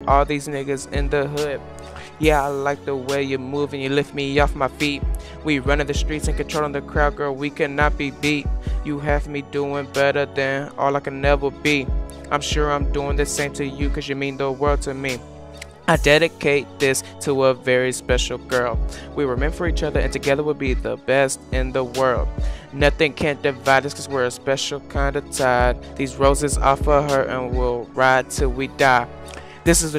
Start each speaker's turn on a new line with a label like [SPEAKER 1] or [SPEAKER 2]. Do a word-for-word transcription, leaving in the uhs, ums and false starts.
[SPEAKER 1] all these niggas in the hood. Yeah, I like the way you move and you lift me off my feet. We running the streets and controlling the crowd, girl, we cannot be beat. You have me doing better than all I can ever be. I'm sure I'm doing the same to you, cause you mean the world to me. I dedicate this to a very special girl. We were meant for each other and together we'll be the best in the world. Nothing can divide us cause we're a special kind of tied. These roses are for her and we'll ride till we die. This is the